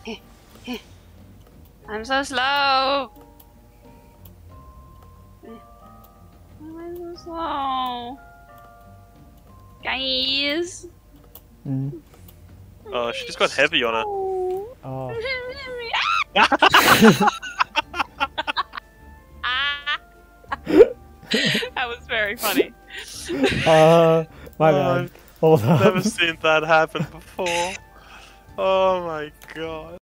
I'm so slow. Why am I so slow? Guys. Oh, she just got heavy on it. Oh. That was very funny. My bad. Hold on. Never seen that happen before. Oh my god.